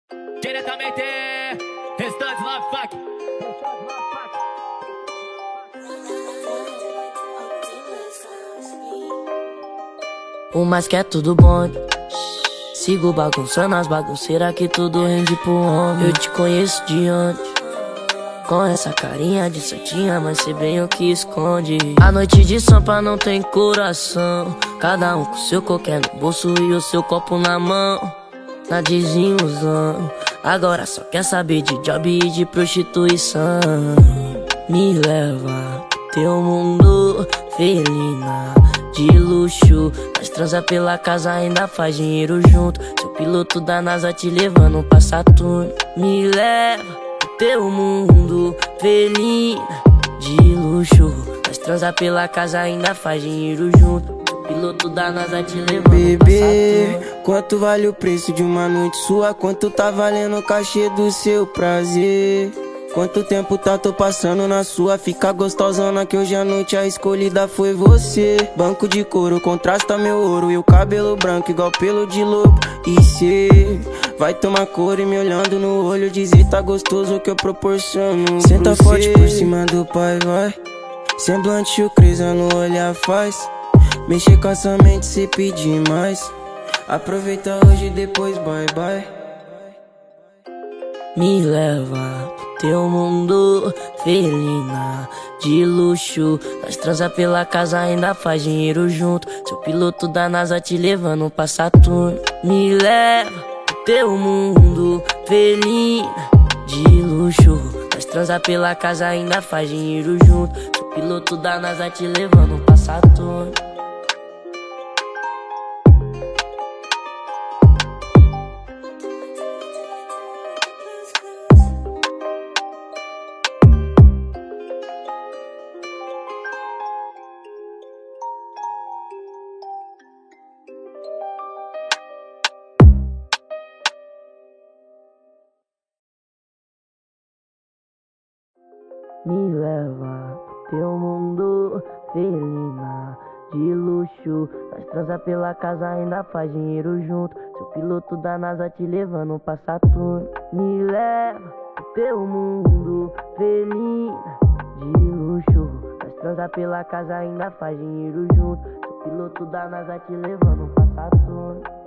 Diretamente, Restantes Love Fuck. O mais que é tudo bom. Sigo bagunçando as bagunceiras que tudo rende pro homem. Eu te conheço de antes, com essa carinha de santinha, mas sei bem o que esconde. A noite de sampa não tem coração, cada um com seu qualquer no bolso e o seu copo na mão. Na desilusão, agora só quer saber de job e de prostituição. Me leva pro teu mundo, felina de luxo. Nós transa pela casa, ainda faz dinheiro junto. Seu piloto da NASA te levando pra Saturno. Me leva pro teu mundo, felina de luxo. Nós transa pela casa, ainda faz dinheiro junto. Piloto da NASA te levando. Bebê, quanto vale o preço de uma noite sua? Quanto tá valendo o cachê do seu prazer? Quanto tempo tá tô passando na sua? Fica gostosona que hoje à noite a escolhida foi você. Banco de couro, contrasta meu ouro e o cabelo branco igual pelo de lobo. E cê vai tomar cor e me olhando no olho dizer tá gostoso o que eu proporciono. Senta forte por cima do pai, vai. Semblante chucreza no olhar faz mexer com essa mente se pedir mais. Aproveita hoje e depois bye bye. Me leva pro teu mundo, felina de luxo. Nós transa pela casa, ainda faz dinheiro junto. Seu piloto da NASA te levando pra Saturno. Me leva pro teu mundo, felina de luxo. Nós transa pela casa, ainda faz dinheiro junto. Seu piloto da NASA te levando pra Saturno. Me leva pro teu mundo, felina de luxo. Nós transa pela casa, ainda faz dinheiro junto. Seu piloto da NASA te levando pra Saturno. Me leva pro teu mundo, felina de luxo. Nós transa pela casa, ainda faz dinheiro junto. Seu piloto da NASA te levando pra Saturno.